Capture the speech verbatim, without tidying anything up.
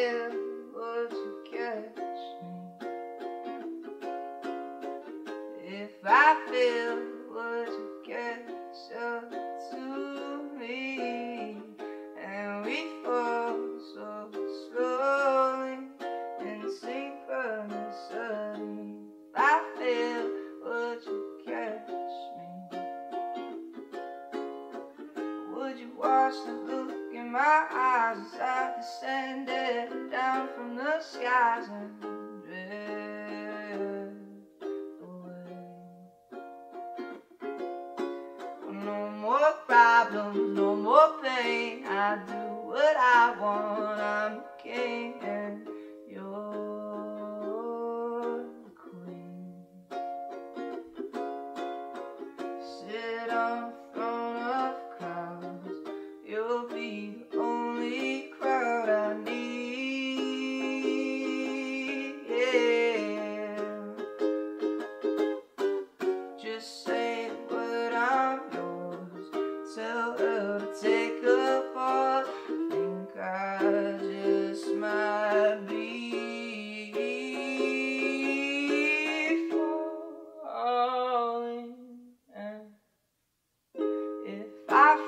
fell, would you catch me? If I fell, would you catch up to me? And we fall so slowly in synchronicity. If I fell, would you catch me? Would you watch the look in my eyes as I descended down from the skies and drift away? No more problems, no more pain. I do what I want, I'm king and you're the queen. Sit on the throne of crowds, you'll be the only crowd I need, yeah. Just say the word, I'm yours. Tell her to take a pause. Think I just might be falling. And if I